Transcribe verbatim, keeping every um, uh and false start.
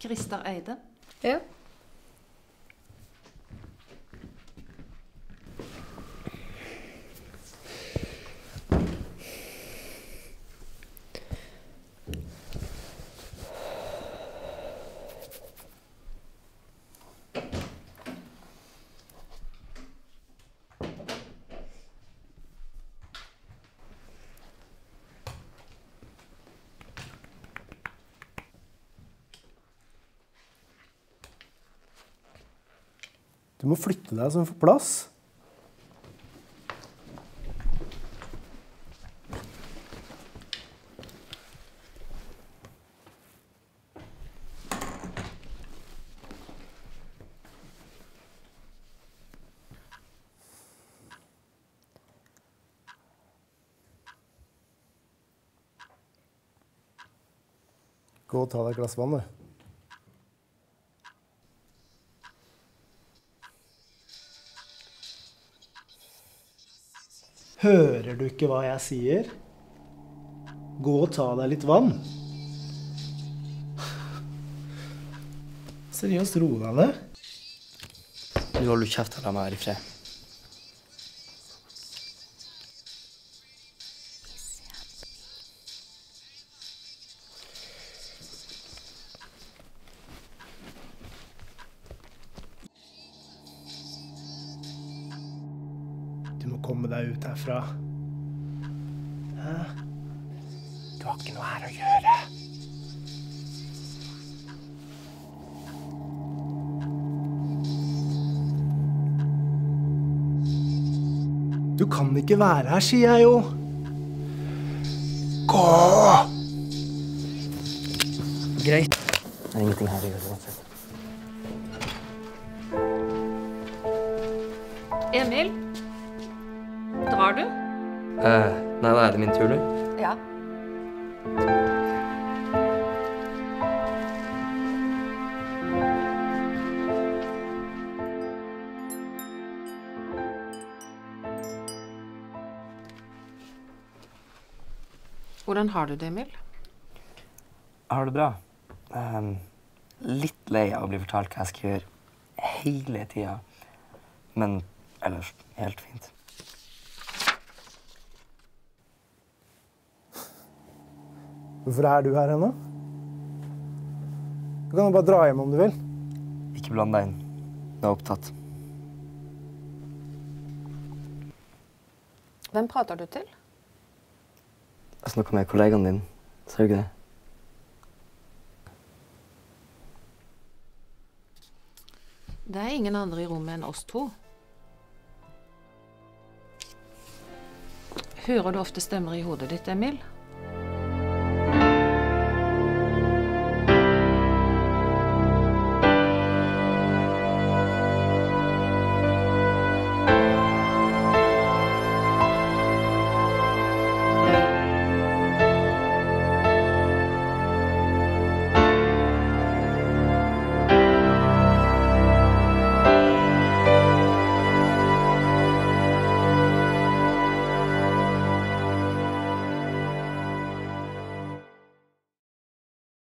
Christer Eide. Ja. Du må flytte deg så du får plass. Gå og ta deg et glass vann, du. Hører du ikke hva jeg sier? Gå og ta deg litt vann. Seriøst, ro deg ned. Du holder kjeft og la meg være i fred. Du må komme deg ut herfra. Hæ? Du har ikke noe her å gjøre. Du kan ikke være her, sier jeg jo. Gå! Greit. Det er ingenting her å gjøre uansett. Emil? Drar du? Eh, nei, da er det min tur, du. Ja. Hvordan har du det, Emil? Jeg har det bra. Um, litt lei av å bli fortalt hva jeg skal gjøre hele tiden. Men ellers helt fint. Hvorfor er du her ennå? Du kan jo bare dra hjem om du vil. Ikke bland deg inn. Jeg er opptatt. Hvem prater du til? Jeg snakker med kollegaen din. Ser du ikke det? Det er ingen andre i rommet enn oss to. Hører du ofte stemmer i hodet ditt, Emil?